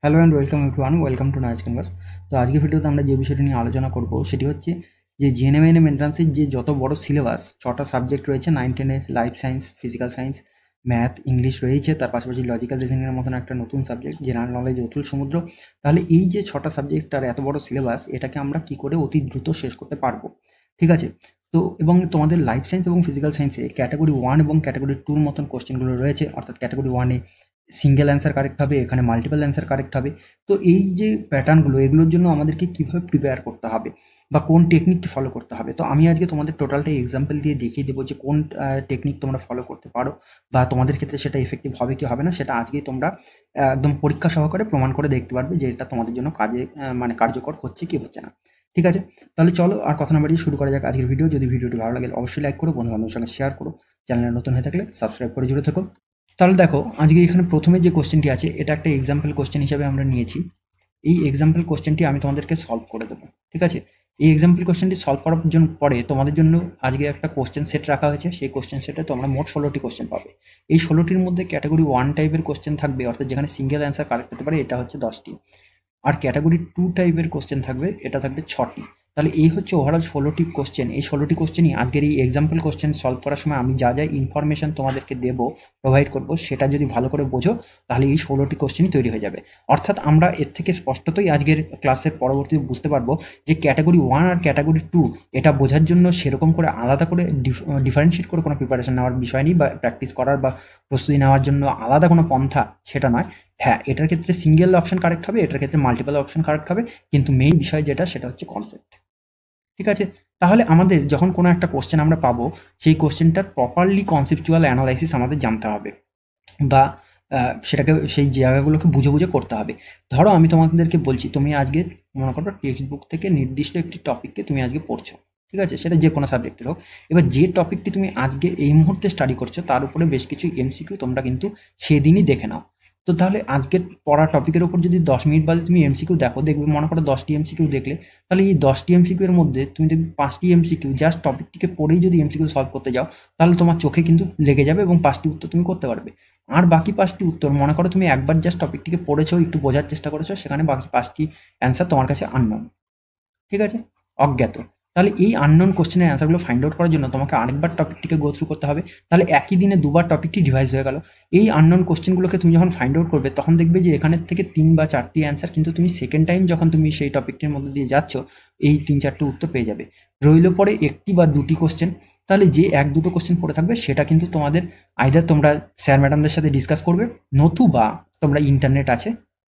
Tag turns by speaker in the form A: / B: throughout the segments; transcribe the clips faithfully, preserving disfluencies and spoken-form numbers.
A: Hello and welcome everyone, welcome to Nice Canvas. তো আজকের ভিডিওতে আমরা যে বিষয়টি নিয়ে আলোচনা করব সেটি হচ্ছে যে জিএনএমএনএম এন্ট্রান্সের যে যত বড় সিলেবাস, ছটা সাবজেক্ট রয়েছে নাইন টেনের, life science, physical science, math, English রয়েছে, তার পাশাপাশি লজিক্যাল রিজনিংয়ের মতন একটা নতুন সাবজেক্ট জেনারেল নলেজ, অতুল সমুদ্র। তাহলে এই যে ছটা সাবজেক্ট আর এত বড় সিলেবাস, এটাকে আমরা কি করে অতি দ্রুত শেষ করতে পারবো, ঠিক আছে? তো এবং তোমাদের লাইফ সায়েন্স এবং ফিজিক্যাল সায়েন্সে ক্যাটাগরি ওয়ান এবং ক্যাটাগরি টুর মতন কোশ্চেনগুলো রয়েছে, অর্থাৎ ক্যাটাগরি ওয়ানে সিঙ্গেল অ্যান্সার কারেক্ট হবে, এখানে মাল্টিপল অ্যান্সার কারেক্ট হবে। তো এই যে প্যাটার্নগুলো, এগুলোর জন্য আমাদেরকে কীভাবে প্রিপেয়ার করতে হবে বা কোন টেকনিককে ফলো করতে হবে, তো আমি আজকে তোমাদের টোটালটা এক্সাম্পল দিয়ে দেখিয়ে দেবো যে কোন টেকনিক তোমরা ফলো করতে পারো বা তোমাদের ক্ষেত্রে সেটা এফেক্টিভ হবে কি হবে না, সেটা আজকেই তোমরা আহ, একদম পরীক্ষা সহকারে প্রমাণ করে দেখতে পারবে যে এটা তোমাদের জন্য কাজে আহ, মানে কার্যকর হচ্ছে কি হচ্ছে না। ঠিক আছে, তাহলে চলো আর কথা না বাড়িয়ে শুরু করা যাক আজকের ভিডিও। যদি ভিডিওটি ভালো লাগে অবশ্যই লাইক করো, বন্ধু বান্ধবের সঙ্গে শেয়ার করো, চ্যানেলে নতুন হয়ে থাকলে সাবস্ক্রাইব করে জুড়ে থাকো। তাহলে দেখো, আজকে এখানে প্রথমে যে কোশ্চেনটি আছে এটা একটা এক্সাম্পল কোশ্চেন হিসাবে আমরা নিয়েছি। এই এক্সাম্পল কোশ্চেনটি আমি তোমাদেরকে সলভ করে দেবো, ঠিক আছে? এই এক্সাম্পল কোশ্চেনটি সলভ করার জন্য পরে তোমাদের জন্য আজকে একটা কোশ্চেন সেট রাখা হয়েছে। সেই কোশ্চেন সেটে তোমরা মোট ষোলোটি কোশ্চেন পাবে। এই ষোলোটির মধ্যে ক্যাটাগরি ওয়ান টাইপের কোশ্চেন থাকবে, অর্থাৎ যেখানে সিঙ্গেল অ্যান্সার কারেক্ট হতে পারে, এটা হচ্ছে দশটি। আর ক্যাটাগরি টু টাইপের কোশ্চেন থাকবে, এটা থাকবে ছটি। তাহলে এই হচ্ছে ওভারঅল ষোলোটি কোশ্চেন। এই ষোলোটি কোশ্চেনই আজকের এই এক্সাম্পল কোশ্চেন সলভ করার সময় আমি যা যা ইনফরমেশন তোমাদেরকে দেবো, প্রোভাইড করব, সেটা যদি ভালো করে বোঝো তাহলে এই ষোলোটি কোশ্চেনই তৈরি হয়ে যাবে। অর্থাৎ আমরা এর থেকে স্পষ্টতই আজকের ক্লাসের পরবর্তী বুঝতে পারবো যে ক্যাটাগরি ওয়ান আর ক্যাটাগরি টু এটা বোঝার জন্য সেরকম করে আলাদা করে ডিফারেন্সিয়েট করে কোনো প্রিপারেশন নেওয়ার বিষয় নেই, বা প্র্যাকটিস করার বা প্রস্তুতি নেওয়ার জন্য আলাদা কোনো পন্থা সেটা নয়। হ্যাঁ, এটার ক্ষেত্রে সিঙ্গেল অপশন কারেক্ট হবে, এটার ক্ষেত্রে মাল্টিপল অপশন কারেক্ট হবে, কিন্তু মেইন বিষয় যেটা সেটা হচ্ছে কনসেপ্ট। ঠিক আছে, তাহলে আমাদের যখন কোনো একটা কোশ্চেন আমরা পাবো, সেই কোশ্চেনটার প্রপারলি কনসেপচুয়াল অ্যানালাইসিস আমাদের জানতে হবে, বা সেটাকে সেই জায়গাগুলোকে বুঝে বুঝে করতে হবে। ধরো আমি তোমাদেরকে বলছি, তুমি আজকে মনে করো টেক্সট বুক থেকে নির্দিষ্ট একটি টপিককে তুমি আজকে পড়ছো, ঠিক আছে? সেটা যে কোনো সাবজেক্টের হোক। এবার যে টপিকটি তুমি আজকে এই মুহূর্তে স্টাডি করছো তার উপরে বেশ কিছু এমসিকিউ তোমরা কিন্তু সেদিনই দেখে নাও। তো তাহলে আজকের পড়া টপিকের উপর যদি দশ মিনিট বাদে তুমি এমসিকিউ দেখো, দেখবে মনে করো দশটি এমসিকিউ দেখলে, তাহলে এই দশটি এমসিকিউ এর মধ্যে তুমি দেখবে পাঁচটি এমসিকিউ জাস্ট টপিকটিকে পড়েই যদি এমসিকিউ সলভ করতে যাও, তাহলে তোমার চোখে কিন্তু লেগে যাবে এবং পাঁচটি উত্তর তুমি করতে পারবে। আর বাকি পাঁচটি উত্তর, মনে করো তুমি একবার জাস্ট টপিকটিকে পড়েছো, একটু বোঝার চেষ্টা করেছো, সেখানে বাকি পাঁচটি অ্যান্সার তোমার কাছে আননোন, ঠিক আছে, অজ্ঞাত। তাহলে এই আননোন কোশ্চেনের অ্যান্সারগুলো ফাইন্ড আউট করার জন্য তোমাকে আরেকবার টপিকটিকে গো থ্রু করতে হবে। তাহলে একই দিনে দুবার টপিকটি ডিভাইস হয়ে গেল। এই আননোন কোশ্চেনগুলোকে তুমি যখন ফাইন্ড আউট করবে, তখন দেখবে যে এখানের থেকে তিন বা চারটি অ্যান্সার কিন্তু তুমি সেকেন্ড টাইম যখন তুমি সেই টপিকটির মধ্যে দিয়ে যাচ্ছ, এই তিন চারটে উত্তর পেয়ে যাবে। রইল পরে একটি বা দুটি কোশ্চেন। তাহলে যে এক দুটো কোশ্চেন পড়ে থাকবে সেটা কিন্তু তোমাদের আইদার তোমরা স্যার ম্যাডামদের সাথে ডিসকাস করবে, নতুবা তোমরা ইন্টারনেট আছে,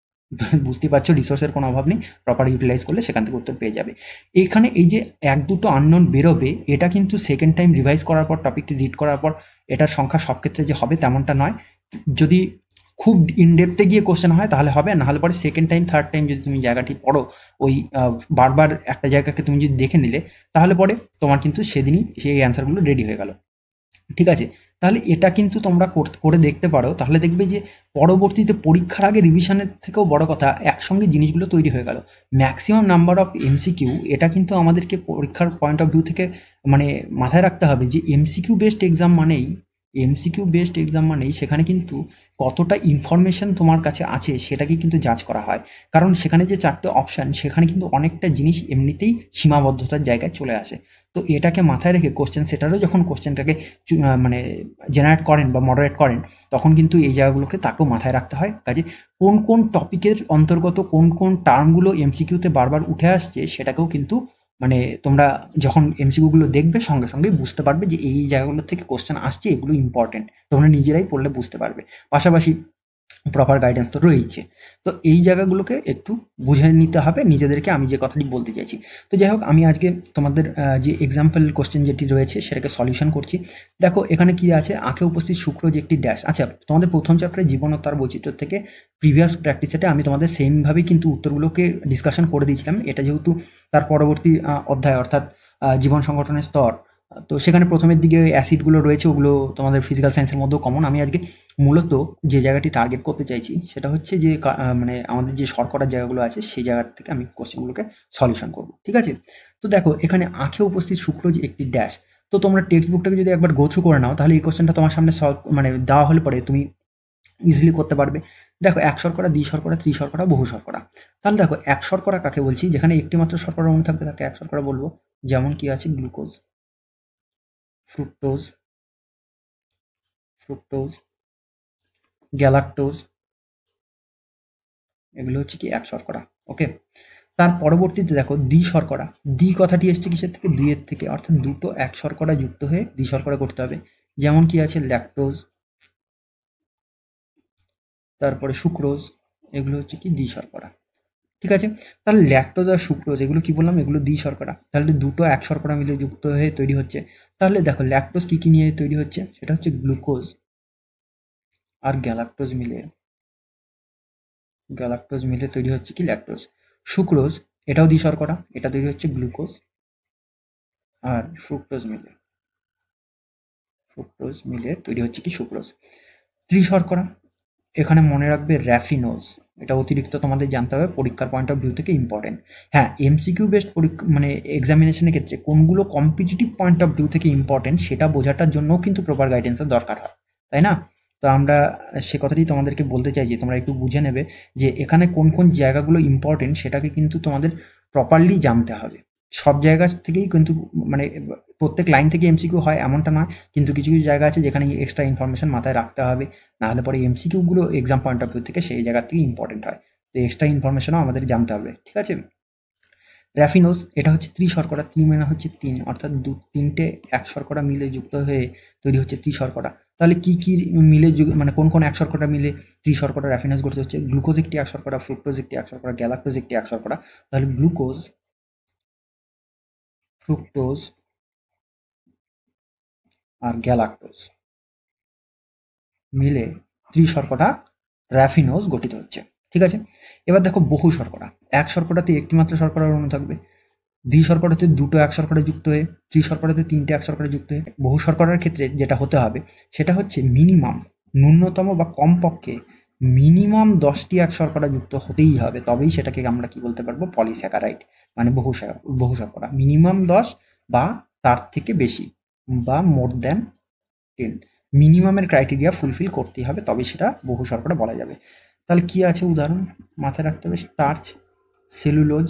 A: বুঝতেই পারছো রিসোর্সের কোনো অভাব নেই, প্রপার ইউটিলাইজ করলে সেখান থেকে উত্তর পেয়ে যাবে। এখানে এই যে এক দুটো আননোন বেরোবে, এটা কিন্তু সেকেন্ড টাইম রিভাইজ করার পর, টপিকটি রিড করার পর এটার সংখ্যা সব ক্ষেত্রে যে হবে তেমনটা নয়। যদি খুব ইনডেপথে গিয়ে কোশ্চেন হয় তাহলে হবে, না হলে পরে সেকেন্ড টাইম থার্ড টাইম যদি তুমি জায়গাটি পড়ো, ওই বারবার একটা জায়গাকে তুমি যদি দেখে নিলে, তাহলে পরে তোমার কিন্তু সেদিনই সেই অ্যান্সারগুলো রেডি হয়ে গেল, ঠিক আছে? তাহলে এটা কিন্তু তোমরা করে দেখতে পারো, তাহলে দেখবে যে পরবর্তীতে পরীক্ষার আগে রিভিশনের থেকেও বড় কথা, একসঙ্গে জিনিসগুলো তৈরি হয়ে গেল। ম্যাক্সিমাম নাম্বার অফ এমসিকিউ, এটা কিন্তু আমাদেরকে পরীক্ষার পয়েন্ট অফ ভিউ থেকে মানে মাথায় রাখতে হবে যে এমসিকিউ বেসড এক্সাম মানেই এমসিকিউ বেসড এক্সাম মানেই সেখানে কিন্তু কতটা ইনফরমেশন তোমার কাছে আছে সেটাকে কিন্তু জাজ করা হয়। কারণ সেখানে যে চারটে অপশান, সেখানে কিন্তু অনেকটা জিনিস এমনিতেই সীমাবদ্ধতার জায়গায় চলে আসে। তো এটাকে মাথায় রেখে কোশ্চেন সেটারও যখন কোশ্চেনটাকে মানে জেনারেট করেন বা মডারেট করেন, তখন কিন্তু এই জায়গাগুলোকে তাকেও মাথায় রাখতে হয়। কাজে কোন কোন টপিকের অন্তর্গত কোন কোন টার্মগুলো এমসিকিউতে বারবার উঠে আসছে, সেটাকেও কিন্তু মানে তোমরা যখন এমসিকিউগুলো দেখবে সঙ্গে সঙ্গে বুঝতে পারবে যে এই জায়গাগুলো থেকে কোশ্চেন আসছে, এগুলো ইম্পর্টেন্ট, তোমরা নিজেরাই পড়লে বুঝতে পারবে। পাশাপাশি প্রপার গাইডেন্স তো রয়েছে। তো এই জায়গাগুলোকে একটু বুঝে নিতে হবে নিজেদেরকে, আমি যে কথাটি বলতে চাইছি। তো যাই হোক, আমি আজকে তোমাদের যে এক্সাম্পল কোশ্চেন যেটি রয়েছে সেটাকে সলিউশন করছি। দেখো এখানে কি আছে, আঁকে উপস্থিত শুক্র যে একটি ড্যাশ। আচ্ছা, তোমাদের প্রথম চ্যাপ্টারে জীবন ও তার বৈচিত্র্য থেকে প্রিভিয়াস প্র্যাকটিস সেটে আমি তোমাদের সেমভাবেই কিন্তু উত্তরগুলোকে ডিসকাশন করে দিয়েছিলাম। এটা যেহেতু তার পরবর্তী অধ্যায়, অর্থাৎ জীবন সংগঠনের স্তর, তো সেখানে প্রথমের দিকে অ্যাসিডগুলো রয়েছে, ওগুলো তোমাদের ফিজিক্যাল সায়েন্সের মধ্যেও কমন। আমি আজকে মূলত যে জায়গাটি টার্গেট করতে চাইছি সেটা হচ্ছে যে মানে আমাদের যে শর্করার জায়গাগুলো আছে সেই জায়গা থেকে আমি কোশ্চেনগুলোকে সলিউশন করব, ঠিক আছে? তো দেখো এখানে আঁখে উপস্থিত শুক্র যে একটি ড্যাশ। তো তোমরা টেক্সট বুকটাকে যদি একবার গো থ্রু করে নাও, তাহলে এই কোশ্চেনটা তোমার সামনে সলভ মানে দেওয়া হলে পরে তুমি ইজিলি করতে পারবে। দেখো এক শর্করা, দ্বি শর্করা, ত্রি শর্করা, বহু শর্করা। তাহলে দেখো এক শর্করা কাকে বলছি? যেখানে একটি মাত্র শর্করা অণু থাকবে তাকে এক শর্করা বলবো। যেমন কি আছে গ্লুকোজ, ফ্রুক্টোজ, ফ্রুক্টোজ, গ্যালাক্টোজ, এগুলো হচ্ছে কি এক শর্করা। ওকে, তার পরবর্তীতে দেখো দ্বি শর্করা। দ্বি কথাটি এসছে কিসের থেকে? দুইয়ের থেকে, অর্থাৎ দুটো এক শর্করা যুক্ত হয়ে দ্বি শর্করা করতে হবে। যেমন কি আছে ল্যাকটোজ, তারপরে সুক্রোজ, এগুলো হচ্ছে কি দ্বি শর্করা। ঠিক আছে, তাহলে ল্যাকটোজ আর সুক্রোজ এগুলো কি বললাম? এগুলো দ্বি শর্করা। তাহলে দুটো এক শর্করা মিলে যুক্ত হয়ে তৈরি হচ্ছে। তাহলে দেখো ল্যাকটোজ কি কি নিয়ে তৈরি হচ্ছে? সেটা হচ্ছে গ্লুকোজ আর গ্যালাক্টোজ মিলে, গ্যালাক্টোজ মিলে তৈরি হচ্ছে কি ল্যাকটোজ। সুক্রোজ এটাও দ্বি শর্করা, এটা তৈরি হচ্ছে গ্লুকোজ আর ফ্রুক্টোজ মিলে, ফ্রুক্টোজ মিলে তৈরি হচ্ছে কি সুক্রোজ। ত্রিশর্করা, এখানে মনে রাখবে র্যাফিনোজ, এটা অতিরিক্ত তোমাদের জানতে হবে, পরীক্ষার পয়েন্ট অফ ভিউ থেকে ইম্পর্টেন্ট। হ্যাঁ, এমসিকিউ বেসড পরীক্ষা মানে এক্সামিনেশনের ক্ষেত্রে কোনগুলো কম্পিটিটিভ পয়েন্ট অফ ভিউ থেকে ইম্পর্টেন্ট সেটা বোঝাটার জন্যও কিন্তু প্রপার গাইডেন্সের দরকার হয়, তাই না? তো আমরা সে কথাটি তোমাদেরকে বলতে চাই যে তোমরা একটু বুঝে নেবে যে এখানে কোন কোন জায়গাগুলো ইম্পর্টেন্ট সেটাকে কিন্তু তোমাদের প্রপারলি জানতে হবে। সব জায়গা থেকেই কিন্তু মানে প্রত্যেক লাইন থেকে এমসিকিউ হয় এমনটা নয়, কিন্তু কিছু কিছু জায়গা আছে যেখানে এক্সট্রা ইনফরমেশন মাথায় রাখতে হবে, নাহলে পরে এমসিকিউগুলো এক্সাম পয়েন্ট অফ ভিউ থেকে সেই জায়গা থেকে ইম্পর্টেন্ট হয়। তো এক্সট্রা ইনফরমেশনও আমাদের জানতে হবে, ঠিক আছে? র্যাফিনোজ এটা হচ্ছে ত্রিশর্করা, ত্রি মানে হচ্ছে তিন, অর্থাৎ দু তিনটে এক শর্করা মিলে যুক্ত হয়ে তৈরি হচ্ছে ত্রিশর্করা। তাহলে কি কি মিলে মানে কোন কোন এক শর্করা মিলে ত্রিশর্করা র্যাফিনোজ গঠিত হচ্ছে? গ্লুকোজ একটি এক শর্করা, ফ্রুক্টোজ একটি এক শর্করা, গ্যালাক্টোজ একটি এক শর্করা। তাহলে গ্লুকোজ, ফ্রুক্টোজ আর গ্যালাক্টোজ মিলে ত্রিশর্করা র্যাফিনোজ গঠিত হচ্ছে, ঠিক আছে? এবার দেখো বহু শর্করা। এক শর্করাতে একটি মাত্র শর্করার অণু থাকবে, দ্বি শর্করাতে দুটো এক শর্করা যুক্ত হয়ে, ত্রি শর্করাতে তিনটে এক শর্করা যুক্ত হয়ে। বহু শর্করার ক্ষেত্রে যেটা হতে হবে সেটা হচ্ছে মিনিমাম, ন্যূনতম বা কমপক্ষে মিনিমাম দশটি এক শর্করা যুক্ত হতেই হবে, তবেই সেটাকে আমরা কি বলতে পারবো? পলিস্যাকারাইড, মানে বহু বহু শর্করা। মিনিমাম দশ বা তার থেকে বেশি বা মোর দ্যান টেন, মিনিমামের ক্রাইটেরিয়া ফুলফিল করতেই হবে, তবে সেটা বহু শর্করা বলা যাবে। তাহলে কি আছে উদাহরণ মাথায় রাখতে হবে? স্টার্চ, সেলুলোজ,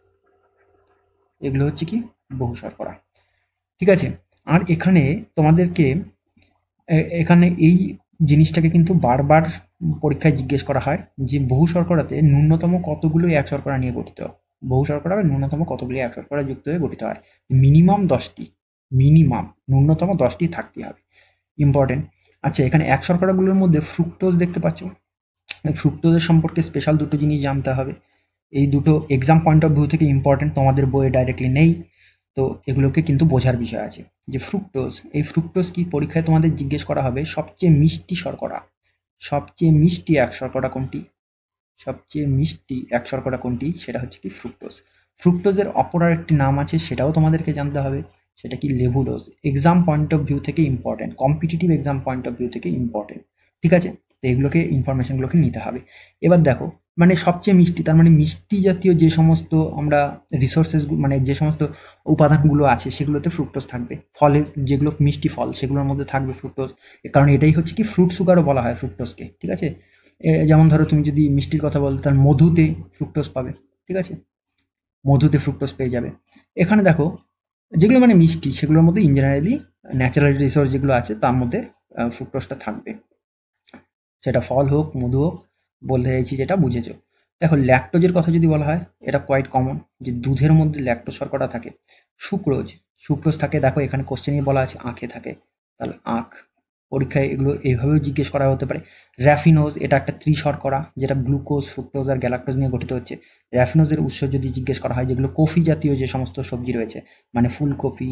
A: এগুলো হচ্ছে কি বহু শর্করা, ঠিক আছে? আর এখানে তোমাদেরকে এখানে এই জিনিসটাকে কিন্তু বারবার পরীক্ষায় জিজ্ঞেস করা হয় যে বহু শর্করাতে ন্যূনতম কতগুলো এক শর্করা নিয়ে গঠিত? বহু শর্করা ন্যূনতম কতগুলি এক শর্করা যুক্ত হয়ে গঠিত হয়? মিনিমাম দশটি, মিনিমাম ন্যূনতম দশটি থাকতে হবে, ইম্পর্টেন্ট। আচ্ছা, এখানে এক শর্করাগুলোর মধ্যে ফ্রুক্টোজ দেখতে পাচ্ছ, ফ্রুক্টোজের সম্পর্কে স্পেশাল দুটো জিনিস জানতে হবে। এই দুটো এক্সাম পয়েন্ট অফ ভিউ থেকে ইম্পর্টেন্ট, তোমাদের বইয়ে ডাইরেক্টলি নেই, তো এগুলোকে কিন্তু বোঝার বিষয় আছে। যে ফ্রুক্টোজ, এই ফ্রুক্টোজ কি পরীক্ষায় তোমাদের জিজ্ঞেস করা হবে সবচেয়ে মিষ্টি শর্করা, সবচেয়ে মিষ্টি এক শর্করা কোনটি? সবচেয়ে মিষ্টি এক শর্করা কোনটি? সেটা হচ্ছে কি ফ্রুক্টোজ। ফ্রুক্টোজের অপর একটি নাম আছে, সেটাও তোমাদেরকে জানতে হবে, সেটা কি levulose. Exam point of view থেকে important, competitive exam point of view থেকে ইম্পর্টেন্ট, ঠিক আছে? তো এগুলোকে ইনফরমেশনগুলোকে নিতে হবে। এবার দেখো মানে সবচেয়ে মিষ্টি, তার মানে মিষ্টি জাতীয় যে সমস্ত আমরা রিসোর্সেস মানে যে সমস্ত উপাদানগুলো আছে সেগুলোতে ফ্রুক্টোজ থাকবে। ফলের যেগুলো মিষ্টি ফল সেগুলোর মধ্যে থাকবে ফ্রুক্টোজ, কারণ এটাই হচ্ছে কি ফ্রুট সুগারও বলা হয় ফ্রুক্টোজকে, ঠিক আছে? যেমন ধরো তুমি যদি মিষ্টির কথা বলো তার মধুতে ফ্রুক্টোজ পাবে, ঠিক আছে? মধুতে ফ্রুক্টোজ পেয়ে যাবে। এখানে দেখো যেগুলো মানে মিষ্টি সেগুলোর মধ্যে ইন জেনারেলি ন্যাচারাল রিসোর্স যেগুলো আছে তার মধ্যে ফ্রুক্টোজটা থাকবে, সেটা ফল হোক মধু হোক, বলতে চাইছি যেটা বুঝেছো। দেখো ল্যাকটোজের কথা যদি বলা হয়, এটা কোয়াইট কমন যে দুধের মধ্যে ল্যাকটোজ শর্করা থাকে। সুক্রোজ, সুক্রোজ থাকে, দেখো এখানে কোশ্চেনই বলা আছে আখে থাকে, তাহলে আখ, পরীক্ষায় এগুলো এইভাবেও জিজ্ঞেস করা হতে পারে। র্যাফিনোজ, এটা একটা ত্রিশর্করা যেটা গ্লুকোজ, ফ্রুক্টোজ আর গ্যালাক্টোজ নিয়ে গঠিত হচ্ছে। র্যাফিনোজের উৎস যদি জিজ্ঞেস করা হয়, যেগুলো কফি জাতীয় যে সমস্ত সবজি রয়েছে, মানে ফুলকপি,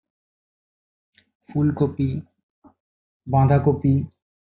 A: ফুলকপি, বাঁধাকপি,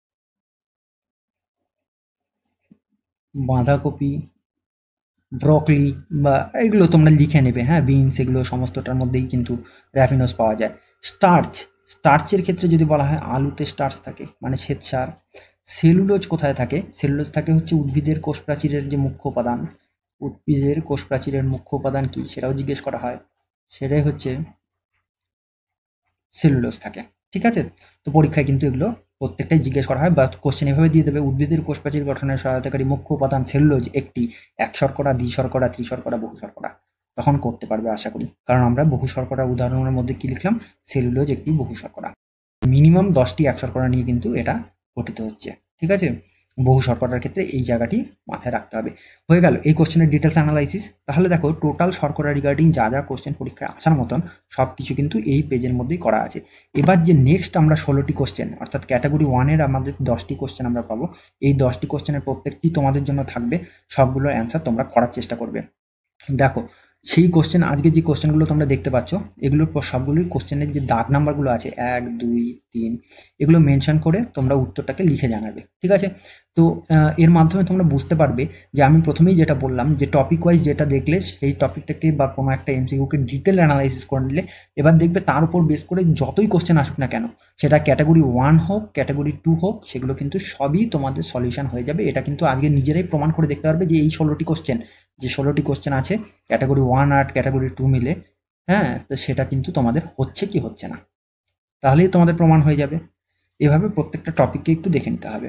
A: বাঁধাকপি, ব্রকলি বা এগুলো তোমরা লিখে নেবে, হ্যাঁ, বিনস, এগুলো সমস্তটার মধ্যেই কিন্তু র্যাফিনোজ পাওয়া যায়। স্টার্চ, স্টার্চের ক্ষেত্রে যদি বলা হয় আলুতে স্টার্চ থাকে, মানে শ্বেতসার। সেলুলোজ কোথায় থাকে? সেলুলোজ থাকে হচ্ছে উদ্ভিদের কোষ প্রাচীরের যে মুখ্য উপাদান, উদ্ভিদের কোষ প্রাচীরের মুখ্য উপাদান কি সেটাও জিজ্ঞেস করা হয়, সেটাই হচ্ছে সেলুলোজ থাকে, ঠিক আছে? তো পরীক্ষায় কিন্তু এগুলো প্রত্যেকটাই জিজ্ঞেস করা হয় বা কোশ্চেন এভাবে দিয়ে দেবে, উদ্ভিদের কোষপ্রাচীর গঠনের সহায়তাকারী মুখ্য উপাদান সেলুলোজ একটি, এক শর্করা, দ্বি শর্করা, ত্রি শর্করা, বহু শর্করা। তখন করতে পারবে আশা করি, কারণ আমরা বহু শর্করা উদাহরণের মধ্যে কি লিখলাম, সেলুলোজ একটি বহু শর্করা। মিনিমাম দশটি এক শর্করা নিয়ে কিন্তু এটা গঠিত হচ্ছে, ঠিক আছে। বহু শর্করার ক্ষেত্রে এই জায়গাটি মাথায় রাখতে হবে। হয়ে গেল এই কোশ্চেনের ডিটেলস অ্যানালাইসিস। তাহলে দেখো টোটাল শর্করা রিগার্ডিং যা যা কোশ্চেন পরীক্ষায় আসার মতন সব কিছু কিন্তু এই পেজের মধ্যেই করা আছে। এবার যে নেক্সট আমরা ষোলোটি কোশ্চেন অর্থাৎ ক্যাটাগরি ওয়ানের আমাদের দশটি কোশ্চেন আমরা পাবো, এই দশটি কোশ্চেনের প্রত্যেকটি তোমাদের জন্য থাকবে, সবগুলোর অ্যান্সার তোমরা করার চেষ্টা করবে। দেখো সেই কোশ্চেন, আজকে যে কোশ্চেনগুলো তোমরা দেখতে পাচ্ছ এগুলোর সবগুলোই কোশ্চেনের যে দাগ নাম্বারগুলো আছে এক দুই তিন এগুলো মেনশন করে তোমরা উত্তরটাকে লিখে জানাবে, ঠিক আছে। তো এর মাধ্যমে তোমরা বুঝতে পারবে যে আমি প্রথমেই যেটা বললাম যে টপিক ওয়াইজ যেটা দেখলে সেই টপিকটাকে বা কোনো একটা এমসিকিউকে ডিটেল অ্যানালাইসিস করে নিলে এবার দেখবে তার উপর বেস করে যতই কোশ্চেন আসুক না কেন, সেটা ক্যাটাগরি ওয়ান হোক ক্যাটাগরি টু হোক, সেগুলো কিন্তু সবই তোমাদের সলিউশন হয়ে যাবে। এটা কিন্তু আজকে নিজেরাই প্রমাণ করে দেখতে পারবে যে এই ষোলোটি কোশ্চেন যে ষোলোটি কোশ্চেন আছে ক্যাটাগরি ওয়ান আর ক্যাটাগরি টু মিলে, হ্যাঁ, তো সেটা কিন্তু তোমাদের হচ্ছে কি হচ্ছে না, তাহলেই তোমাদের প্রমাণ হয়ে যাবে। এভাবে প্রত্যেকটা টপিককে একটু দেখে নিতে হবে।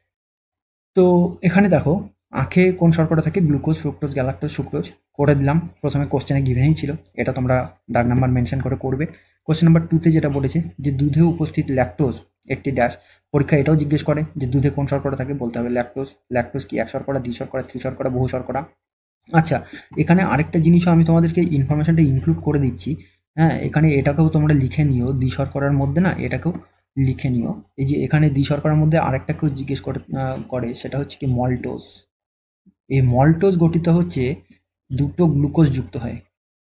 A: তো এখানে দেখো আখে কোন শর্করা থাকে, গ্লুকোজ, ফ্রুক্টোজ, গ্যালাক্টোজ, সুক্রোজ করে দিলাম। প্রথমে কোশ্চেনে গিভেনই ছিল, এটা তোমরা দাগ নাম্বার মেনশন করে করবে। কোশ্চেন নাম্বার টুতে যেটা বলেছে যে দুধে উপস্থিত ল্যাকটোজ একটি ড্যাশ, পরীক্ষা এটাও জিজ্ঞেস করে যে দুধে কোন শর্করা থাকে, বলতে হবে ল্যাকটোজ। ল্যাকটোজ কি এক শর্করা, দ্বি শর্করা, ত্রি শর্করা, বহু শর্করা। আচ্ছা, এখানে আরেকটা জিনিসও আমি তোমাদেরকে ইনফরমেশনটা ইনক্লুড করে দিচ্ছি, হ্যাঁ, এখানে এটাকেও তোমরা লিখে নিও, দ্বি শর্করার মধ্যে না এটাকেও লিখে নিও। এই যে এখানে দ্বি শর্করার মধ্যে আরেকটা কেউ জিজ্ঞেস করে করে সেটা হচ্ছে কি মল্টোজ। এই মল্টোজ গঠিত হচ্ছে দুটো গ্লুকোজ যুক্ত হয়,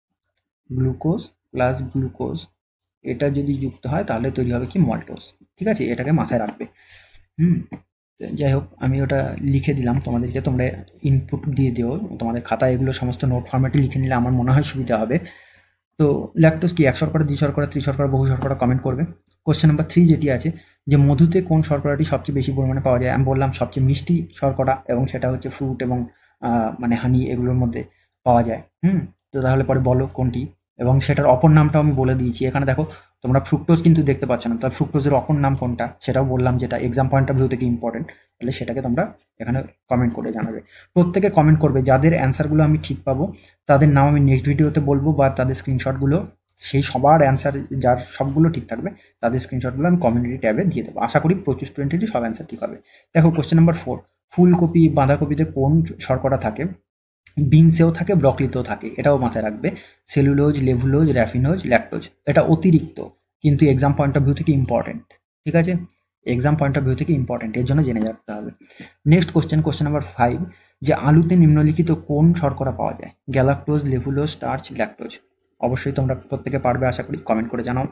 A: গ্লুকোজ প্লাস গ্লুকোজ, এটা যদি যুক্ত হয় তাহলে তৈরি হবে কি মল্টোজ, ঠিক আছে, এটাকে মাথায় রাখবে। হুম, যাই হোক আমি ওটা লিখে দিলাম তোমাদেরকে, তোমরা ইনপুট দিয়ে দিও তোমাদের খাতায়, এগুলো সমস্ত নোট ফরম্যাটে লিখে নিলে আমার মনে হয় সুবিধা হবে। তো ল্যাকটোজ কি এক শর্করা, দ্বি শর্করা, ত্রি শর্করা, বহু শর্করা কমেন্ট করবে। কোশ্চেন নাম্বার থ্রি যেটি আছে যে মধুতে কোন শর্করাটি সবচেয়ে বেশি পরিমাণে পাওয়া যায়, আমি বললাম সবচেয়ে মিষ্টি শর্করা, এবং সেটা হচ্ছে ফ্রুট এবং মানে হানি এগুলোর মধ্যে পাওয়া যায়। হুম, তো তাহলে পরে বলো কোনটি, এবং সেটার অপর নামটাও আমি বলে দিয়েছি। এখানে দেখো তোমরা ফ্রুক্টোজ কিন্তু দেখতে পাচ্ছ না, তার ফ্রুক্টোজের অপর নাম কোনটা সেটাও বললাম, যেটা এক্সাম পয়েন্ট অফ ভিউ থেকে ইম্পর্টেন্ট, তাহলে সেটাকে তোমরা এখানে কমেন্ট করে জানাবে। প্রত্যেকে কমেন্ট করবে, যাদের অ্যান্সারগুলো আমি ঠিক পাবো তাদের নাম আমি নেক্সট ভিডিওতে বলবো, বা তাদের স্ক্রিনশটগুলো, সেই সবার অ্যান্সার যার সবগুলো ঠিক থাকবে তাদের স্ক্রিনশটগুলো আমি কমিউনিটি ট্যাবে দিয়ে দেবো। আশা করি প্রচুর স্টুডেন্টেরই সব অ্যান্সার ঠিক হবে। দেখো কোশ্চেন নাম্বার ফোর, ফুলকপি বাঁধাকপিতে কোন শর্করা থাকে, বিনসেও থাকে, ব্রকলিতেও থাকে, এটাও মাথায় রাখবে। সেলুলোজ, লেভুলোজ, র্যাফিনোজ, ল্যাকটোজ, এটা অতিরিক্ত কিন্তু এক্সাম পয়েন্ট অফ ভিউ থেকে ইম্পর্টেন্ট, ঠিক আছে, এক্সাম পয়েন্ট অফ ভিউ থেকে ইম্পর্টেন্ট, এর জন্য জেনে রাখতে হবে। Next question, question number five, যে আলুতে নিম্নলিখিত কোন শর্করা পাওয়া যায়, গ্যালাক্টোজ, লেভুলোজ, স্টার্চ, ল্যাকটোজ। অবশ্যই তোমরা প্রত্যেকে পারবে আশা করি, কমেন্ট করে জানাও।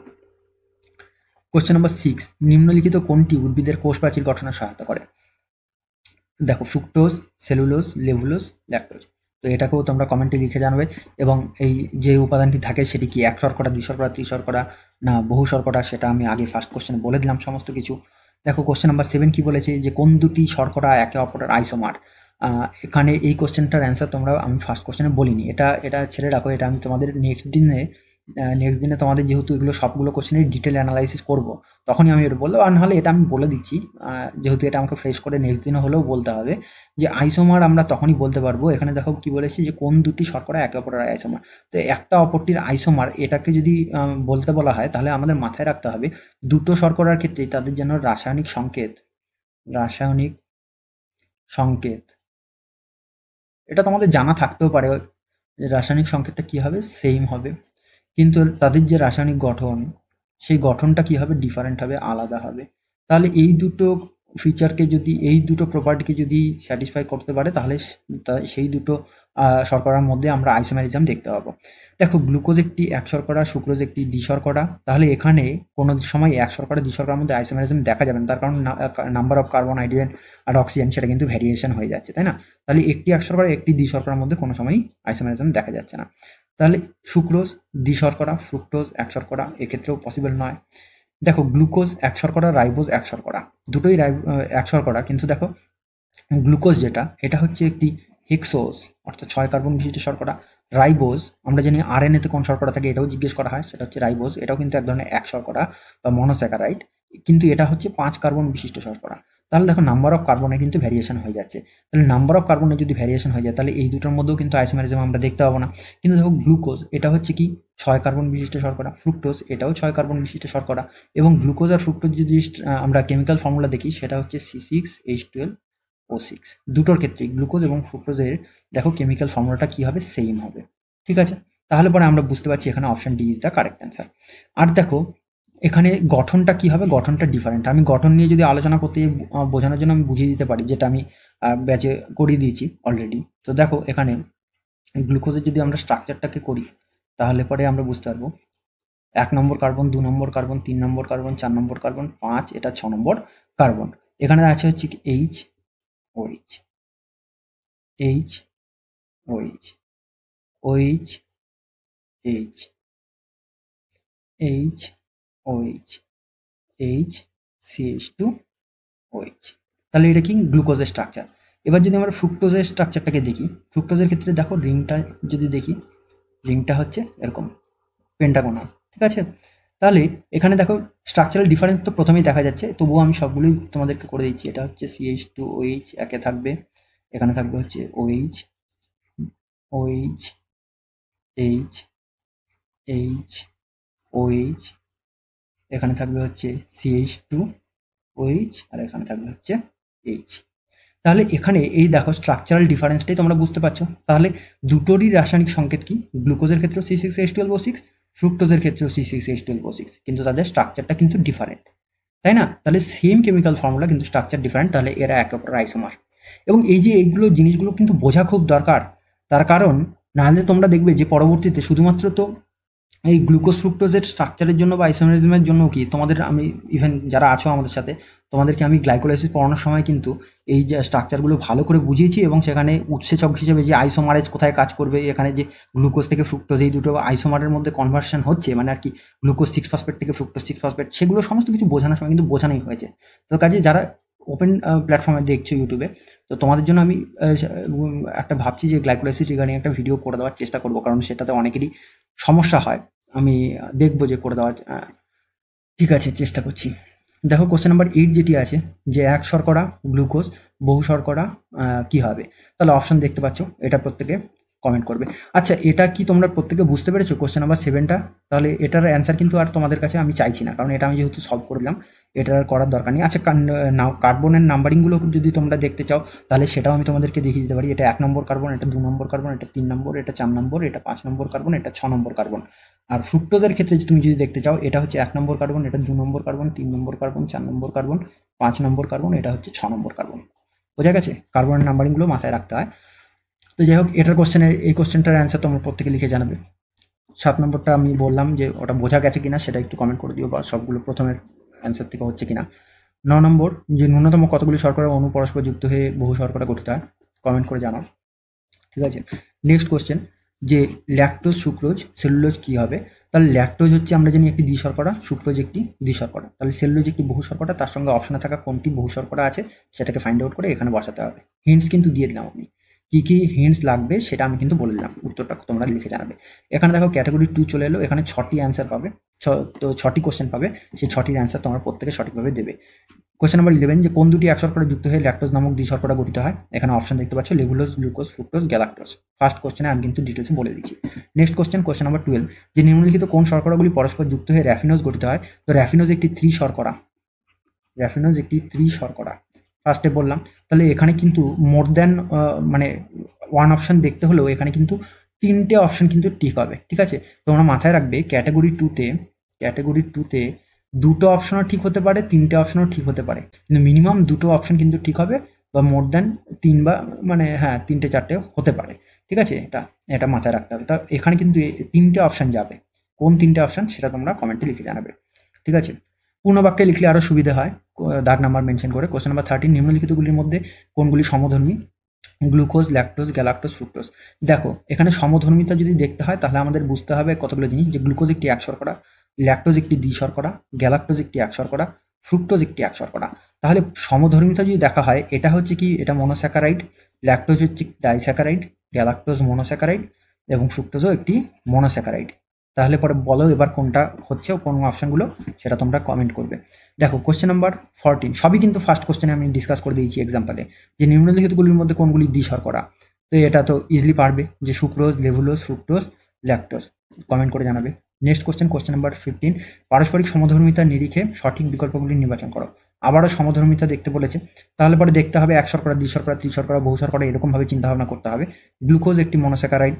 A: কোশ্চেন নাম্বার সিক্স, নিম্নলিখিত কোনটি উদ্ভিদের কোষ প্রাচীর গঠনে সহায়তা করে, দেখো ফ্রুক্টোজ, সেলুলোজ, লেভুলোজ, ল্যাকটোজ। তো এটাকেও তোমরা কমেন্টে লিখে জানাবে, এবং এই যে উপাদানটি থাকে সেটি কি এক শর্করা, দ্বি শর্করা, ত্রি শর্করা, না বহু শর্করা, সেটা আমি আগে ফার্স্ট কোশ্চেনে বলে দিলাম সমস্ত কিছু। দেখো কোশ্চেন নাম্বার সেভেন কি বলেছে, যে কোন দুটি শর্করা একে অপরের আইসোমার। এখানে এই কোশ্চেনটার অ্যান্সার তোমরা আমি ফার্স্ট কোশ্চেনে বলিনি, এটা এটা ছেড়ে রাখো, এটা আমি তোমাদের নেক্সট দিনে নেক্সট দিনে তোমাদের যেহেতু এগুলো সবগুলো কোশ্চেনের ডিটেল অ্যানালাইসিস করবো তখনই আমি এটা বলবো, আর নাহলে এটা আমি বলে দিচ্ছি, যেহেতু এটা আমাকে ফ্রেশ করে নেক্সট দিনে হলেও বলতে হবে যে আইসোমার আমরা তখনই বলতে পারবো। এখানে দেখো কি বলেছি, যে কোন দুটি শর্করা একে অপরের আইসোমার, তো একটা অপরটির আইসোমার এটাকে যদি বলতে বলা হয় তাহলে আমাদের মাথায় রাখতে হবে দুটো শর্করার ক্ষেত্রে তাদের যেন রাসায়নিক সংকেত, রাসায়নিক সংকেত এটা তোমাদের জানা থাকতেও পারে, রাসায়নিক সংকেতটা কি হবে, সেম হবে, কিন্তু তাদের যে রাসায়নিক গঠন সেই গঠনটা কি হবে, ডিফারেন্ট হবে, আলাদা হবে। তাহলে এই দুটো ফিচারকে যদি, এই দুটো প্রপার্টিকে যদি স্যাটিসফাই করতে পারে তাহলে সেই দুটো শর্করার মধ্যে আমরা আইসোমেরিজম দেখতে পাবো। দেখো গ্লুকোজ একটি এক শর্করা, সুক্রোজ একটি দ্বি শর্করা, তাহলে এখানে কোনো সময় এক শর্করা দ্বি শর্করার মধ্যে আইসোমেরিজম দেখা যাবে না, তার কারণ নাম্বার অফ কার্বন, হাইড্রোজেন আর অক্সিজেন সেটা কিন্তু ভ্যারিয়েশন হয়ে যাচ্ছে, তাই না। তাহলে একটি এক শর্করা, একটি দ্বি শর্করার মধ্যে কোনো সময়ই আইসোমেরিজম দেখা যাচ্ছে না। তাহলে সুক্রোজ দ্বি শর্করা, ফ্রুক্টোজ এক শর্করা, এক্ষেত্রেও পসিবল নয়। দেখো গ্লুকোজ এক শর্করা, রাইবোজ এক শর্করা, দুটোই রাই এক শর্করা, কিন্তু দেখো গ্লুকোজ যেটা এটা হচ্ছে একটি হেক্সোজ অর্থাৎ ছয় কার্বন বিশিষ্ট শর্করা। রাইবোজ আমরা জানি আরএনএতে কোন শর্করা থাকে এটাও জিজ্ঞেস করা হয়, সেটা হচ্ছে রাইবোজ, এটাও কিন্তু এক ধরনের এক শর্করা বা মনোস্যাকারাইড, কিন্তু এটা হচ্ছে পাঁচ কার্বন বিশিষ্ট শর্করা। তাহলে দেখো নাম্বার অফ কার্বনে কিন্তু ভ্যারিয়েশন হয়ে যাচ্ছে। তাহলে নাম্বার অফ কার্বনে যদি ভ্যারিয়েশন হয়ে যায় তাহলে এই দুটোর মধ্যেও কিন্তু আইসোমারিজম আমরা দেখতে পাবো না। কিন্তু দেখো গ্লুকোজ এটা হচ্ছে কি ছয় কার্বন বিশিষ্ট শর্করা, ফ্রুক্টোজ এটাও ছয় কার্বন বিশিষ্ট শর্করা, এবং গ্লুকোজ আর ফ্রুক্টোজ যদি আমরা কেমিক্যাল ফর্মুলা দেখি সেটা হচ্ছে C six H twelve O six. দুটোর ক্ষেত্রে গ্লুকোজ এবং ফ্রুক্টোজের দেখো কেমিক্যাল ফর্মুলাটা কী হবে, সেম হবে। ঠিক আছে, তাহলে পরে আমরা বুঝতে পারছি এখানে option D is the correct answer. আর দেখো এখানে গঠনটা কি হবে, গঠনটা ডিফারেন্ট। আমি গঠন নিয়ে যদি আলোচনা করতে আহ, বোঝানোর জন্য আমি বুঝিয়ে দিতে পারি, যেটা আমি ব্যাচে করিয়ে দিয়েছি অলরেডি। তো দেখো এখানে গ্লুকোজের যদি আমরা স্ট্রাকচারটাকে করি তাহলে পরে আমরা বুঝতে পারবো এক নম্বর কার্বন, দু নম্বর কার্বন, তিন নম্বর কার্বন, চার নম্বর কার্বন, পাঁচ, এটা ছ নম্বর কার্বন। এখানে আছে হচ্ছে কি H OH, H OH, OH H, H OH, H CH two OH. তাহলে এটা কি গ্লুকোজের স্ট্রাকচার। এবার যদি আমরা ফ্রুক্টোজের স্ট্রাকচারটাকে দেখি, ফ্রুক্টোজের ক্ষেত্রে দেখো রিংটা যদি দেখি, রিংটা হচ্ছে এরকম পেন্টাগোনাল। ঠিক আছে, তাহলে এখানে দেখো স্ট্রাকচারাল ডিফারেন্স তো প্রথমেই দেখা যাচ্ছে, তবুও আমি সবগুলোই তোমাদেরকে করে দিচ্ছি। এটা হচ্ছে সিএইচ টু ওইচ একে থাকবে, এখানে থাকবে হচ্ছে OH, OH, H, H, OH, এখানে থাকবে হচ্ছে সিএইচ টু ওইচ, আর এখানে থাকবে হচ্ছে এইচ। তাহলে এখানে এই দেখো স্ট্রাকচারাল ডিফারেন্সটাই তোমরা বুঝতে পারছো। তাহলে দুটোরই রাসায়নিক সংকেত কি, গ্লুকোজের ক্ষেত্রেও C six H twelve O six, ফ্রুক্টোজের ক্ষেত্রেও C six H twelve O six, কিন্তু তাদের স্ট্রাকচারটা কিন্তু ডিফারেন্ট, তাই না? তাহলে সেম কেমিক্যাল ফর্মুলা কিন্তু স্ট্রাকচার ডিফারেন্ট, তাহলে এরা একে অপরের আইসোমার। এবং এই যে এইগুলো জিনিসগুলো কিন্তু বোঝা খুব দরকার, তার কারণ নাহলে তোমরা দেখবে যে পরবর্তীতে শুধুমাত্র তো এই গ্লুকোজ ফ্রুক্টোজের স্ট্রাকচারের জন্য বা আইসোমারিজমের জন্য কি তোমাদের, আমি ইভেন যারা আছো আমাদের সাথে, তোমাদেরকে আমি গ্লাইকোলাইসিস পড়ানোর সময় কিন্তু এই যে স্ট্রাকচারগুলো ভালো করে বুঝিয়েছি, এবং সেখানে উৎসেচক হিসেবে যে আইসোমারেজ কোথায় কাজ করবে, এখানে যে গ্লুকোজ থেকে ফ্রুক্টোজ এই দুটো আইসোমারের মধ্যে কনভার্সন হচ্ছে, মানে আর কি গ্লুকোজ সিক্স ফসফেট থেকে ফ্রুক্টোজ সিক্স ফসফেট, সেগুলো সমস্ত কিছু বোঝানোর সময় কিন্তু বোঝানোই হয়েছে। তো কাজে যারা ওপেন প্ল্যাটফর্মে দেখছো ইউটিউবে, তো তোমাদের জন্য আমি একটা ভাবছি যে গ্লাইকোলাইসিস রিগার্ডিং একটা ভিডিও করে দেওয়ার চেষ্টা করবো, কারণ সেটাতে অনেকেরই সমস্যা হয়। আমি দেখবো যে করে দেওয়ার, ঠিক আছে, চেষ্টা করছি। দেখো কোশ্চেন নাম্বার এইট যেটি আছে, যে এক শর্করা গ্লুকোজ বহু শর্করা কি হবে, তাহলে অপশন দেখতে পাচ্ছ, এটা প্রত্যেকে কমেন্ট করবে। আচ্ছা, এটা কি তোমরা প্রত্যেকে বুঝতে পেরেছো কোশ্চেন নাম্বার সেভেনটা? তাহলে এটার অ্যান্সার কিন্তু আর তোমাদের কাছে আমি চাইছি না, কারণ এটা আমি যেহেতু সলভ করে দিলাম, এটা আর করার দরকার নেই। আচ্ছা, কার্বনের নাম্বারিংগুলো যদি তোমরা দেখতে চাও তাহলে সেটাও আমি তোমাদেরকে দেখিয়ে দিতে পারি। এটা এক নম্বর কার্বন, এটা দু নম্বর কার্বন, এটা তিন নম্বর, এটা চার নম্বর, এটা পাঁচ নম্বর কার্বন, এটা ছ নম্বর কার্বন। আর ফ্রুক্টোজের ক্ষেত্রে তুমি যদি দেখতে চাও, এটা হচ্ছে এক নম্বর কার্বন, এটা দু নম্বর কার্বন, তিন নম্বর কার্বন, চার নম্বর কার্বন, পাঁচ নম্বর কার্বন, এটা হচ্ছে ছ নম্বর কার্বন। বোঝা গেছে? কার্বনের নাম্বারিংগুলো মাথায় রাখতে হয়। তো যাই হোক, এটার কোশ্চেনের এই কোশ্চেনটার অ্যান্সার তোমরা প্রত্যেকে লিখে জানাবে। সাত নম্বরটা আমি বললাম যে ওটা বোঝা গেছে কিনা সেটা একটু কমেন্ট করে দিও, বা সবগুলো প্রথমের অ্যান্সার থেকে হচ্ছে কিনা। ন নম্বর, যে ন্যূনতম কতগুলি শর্করা অণু পরস্পর যুক্ত হয়ে বহু শর্করা গঠিত হয়, কমেন্ট করে জানাও। ঠিক আছে, নেক্সট কোশ্চেন, যে ল্যাকটোজ, সুক্রোজ, সেলুলোজ কি হবে? তাহলে ল্যাকটোজ হচ্ছে আমরা জানি একটি দ্বিশর্করা, সুক্রোজ একটি দ্বিশর্করা, তাহলে সেলুলোজ একটি বহু শর্করা, তার সঙ্গে অপশনে থাকা কোনটি বহু শর্করা আছে সেটাকে ফাইন্ড আউট করে এখানে বসাতে হবে। হিন্টস কিন্তু দিয়ে দিলাম আমি, কী কী হিন্টস লাগবে সেটা আমি কিন্তু বলে দিলাম, উত্তরটা তোমরা লিখে জানাবে। এখানে দেখো ক্যাটাগরি টু চলে এলো, এখানে ছটি অ্যান্সার পাবে, ছ তো ছটি কোশ্চেন পাবে, সেই ছটির অ্যান্সার তোমরা প্রত্যেকে সঠিকভাবে দেবে। কোশ্চেন নাম্বার ইলেভেন, যে কোন দুটি এক শর্করা যুক্ত হয়ে ল্যাকটোজ নামক দ্বিশর্করা গঠিত হয়? এখানে অপশন দেখতে পাচ্ছ, levulose, glucose, fructose, galactose. First কোশ্চেনে আমি কিন্তু ডিটেলসে বলে দিচ্ছি। Next question, question number twelve, যে নিম্নলিখিত কোন শর্করাগুলি পরস্পর যুক্ত হয়ে র্যাফিনোজ গঠিত হয়? তো র্যাফিনোজ একটি ত্রি শর্করা, র্যাফিনোজ একটি ত্রি শর্করা, ফার্স্টে বললাম। তাহলে এখানে কিন্তু মোর দ্যান মানে ওয়ান অপশন দেখতে হলেও এখানে কিন্তু তিনটে অপশন কিন্তু ঠিক হবে। ঠিক আছে, তোমরা মাথায় রাখবে ক্যাটাগরি টুতে, ক্যাটাগরি টুতে দুটো অপশনও ঠিক হতে পারে, তিনটে অপশনও ঠিক হতে পারে, কিন্তু মিনিমাম দুটো অপশন কিন্তু ঠিক হবে, বা মোর দ্যান তিন, বা মানে হ্যাঁ তিনটে চারটে হতে পারে। ঠিক আছে, এটা এটা মাথায় রাখতে হবে। তা এখানে কিন্তু তিনটে অপশন যাবে, কোন তিনটে অপশন সেটা তোমরা কমেন্টে লিখে জানাবে। ঠিক আছে, পূর্ণ বাক্যে লিখলে আরও সুবিধা হয়, দাগ নাম্বার মেনশন করে। কোশ্চেন নাম্বার থার্টিন, নিম্নলিখিতগুলির মধ্যে কোনগুলি সমধর্মী? Glucose, lactose, galactose, fructose. দেখো এখানে সমধর্মিতা যদি দেখতে হয় তাহলে আমাদের বুঝতে হবে কতগুলো জিনিস, যে গ্লুকোজ একটি এক শর্করা, ল্যাকটোজ একটি দ্বি শর্করা, গ্যালাক্টোজ একটি এক শর্করা, ফ্রুক্টোজ একটি এক শর্করা। তাহলে সমধর্মিতা যদি দেখা হয়, এটা হচ্ছে কি, এটা মনোস্যাকারাইড, ল্যাকটোজ হচ্ছে ডাইস্যাকারাইড, গ্যালাক্টোজ মনোস্যাকারাইড, এবং ফ্রুক্টোজও একটি মনোস্যাকারাইড। তাহলে পরে বলো এবার কোনটা হচ্ছে, কোন অপশানগুলো সেটা তোমরা কমেন্ট করবে। দেখো কোশ্চেন নাম্বার ফোরটিন, সবই কিন্তু ফার্স্ট কোশ্চেনে আমি ডিসকাস করে দিয়েছি এক্সাম্পলে, যে নিম্নলিখিতগুলির মধ্যে কোনগুলি দ্বিশর্করা। তো এটা তো ইজিলি পারবে, যে sucrose, levulose, fructose, lactose. Comment করে জানাবে। Next question, question number fifteen, পারস্পরিক সমধর্মিতার নিরিখে সঠিক বিকল্পগুলি নির্বাচন করো। আবারও সমধর্মিতা দেখতে বলেছে, তাহলে পরে দেখতে হবে এক শর্করা, দ্বিশর্করা, ত্রিশর্করা, বহু শর্করা, এরকমভাবে চিন্তাভাবনা করতে হবে। গ্লুকোজ একটি মনোস্যাকারাইড,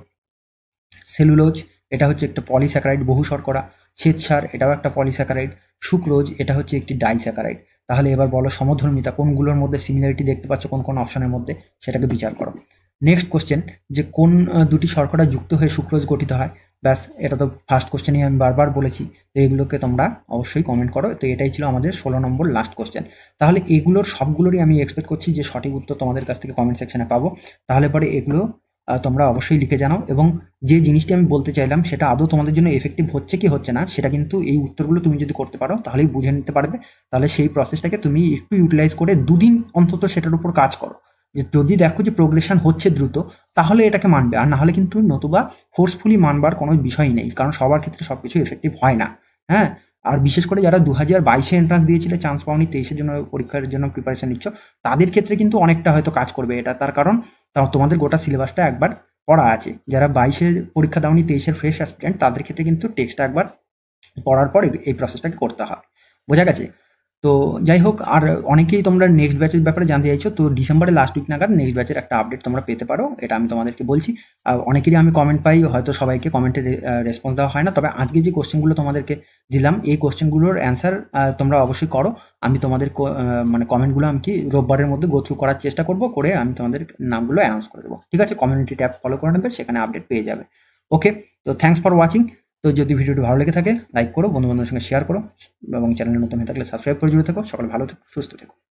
A: সেলুলোজ এটা হচ্ছে একটা পলিস্যাকারাইড বহু শর্করা, শ্বেতসার এটাও একটা পলিস্যাকারাইড, সুক্রোজ এটা হচ্ছে একটি ডাইস্যাকারাইড। তাহলে এবার বলো সমধর্মিতা কোনগুলোর মধ্যে সিমিলারিটি দেখতে পাচ্ছ, কোন কোন অপশনের মধ্যে, সেটাকে বিচার করো। নেক্সট কোশ্চেন, যে কোন দুটি শর্করা যুক্ত হয়ে সুক্রোজ গঠিত হয়। ব্যাস, এটা তো ফার্স্ট কোশ্চেনই আমি বারবার বলেছি, তো এগুলোকে তোমরা অবশ্যই কমেন্ট করো। তো এটাই ছিল আমাদের ষোলো নম্বর লাস্ট কোশ্চেন। তাহলে এগুলোর সবগুলোরই আমি এক্সপেক্ট করছি যে সঠিক উত্তর তোমাদের কাছ থেকে কমেন্ট সেকশনে পাবো। তাহলে পরে এগুলো তোমরা অবশ্যই লিখে জানাও, এবং যে জিনিসটি আমি বলতে চাইলাম সেটা আদৌ তোমাদের জন্য এফেক্টিভ হচ্ছে কি হচ্ছে না, সেটা কিন্তু এই উত্তরগুলো তুমি যদি করতে পারো তাহলেই বুঝে নিতে পারবে। তাহলে সেই প্রসেসটাকে তুমি একটু ইউটিলাইজ করে দুদিন অন্তত সেটার উপর কাজ করো, যে যদি দেখো যে প্রোগ্রেশন হচ্ছে দ্রুত তাহলে এটাকে মানবে, আর না হলে কিন্তু নতুবা ফোর্সফুলি মানবার কোনো বিষয়ই নেই, কারণ সবার ক্ষেত্রে সব কিছু এফেক্টিভ হয় না। হ্যাঁ, আর বিশেষ করে যারা দু হাজার বাইশে এন্ট্রান্স দিয়েছিলে, চান্স পাওনি, তেইশের জন্য পরীক্ষার জন্য প্রিপারেশন নিচ্ছ, তাদের ক্ষেত্রে কিন্তু অনেকটা হয়তো কাজ করবে এটা। তার কারণ তোমাদের গোটা সিলেবাসটা একবার পড়া আছে। যারা বাইশের পরীক্ষা দাওনি, তেইশের ফ্রেশ অ্যাসপিরেন্ট, তাদের ক্ষেত্রে কিন্তু টেক্সটটা একবার পড়ার পর এই প্রসেসটাকে করতে হয়। বোঝা গেছে? তো যাই হোক, আর অনেকেই তোমরা নেক্সট ব্যাচের ব্যাপারে জানতে চাইছো, তো ডিসেম্বরের লাস্ট উইক নাগাদ নেক্সট ব্যাচের একটা আপডেট তোমরা পেতে পারো, এটা আমি তোমাদেরকে বলছি। আর অনেকেরই আমি কমেন্ট পাই, হয়তো সবাইকে কমেন্টে রেসপন্স দেওয়া হয় না, তবে আজকে যে কোশ্চেনগুলো তোমাদেরকে দিলাম এই কোশ্চেনগুলোর অ্যান্সার তোমরা অবশ্যই করো। আমি তোমাদের মানে কমেন্টগুলো আমি কি রোববারের মধ্যে গো থ্রু করার চেষ্টা করবো, করে আমি তোমাদের নামগুলো অ্যানাউন্স করে দেবো। ঠিক আছে, কমিউনিটি ট্যাব ফলো করে নেবে, সেখানে আপডেট পেয়ে যাবে। ওকে, তো থ্যাংকস ফর ওয়াচিং। তো যদি ভিডিওটি ভালো লেগে থাকে লাইক করো, বন্ধু বান্ধবের সঙ্গে শেয়ার করো, এবং চ্যানেলে নতুন হয়ে থাকলে সাবস্ক্রাইব করে জুড়ে থেকো। সকলে ভালো থেকো, সুস্থ থেকো।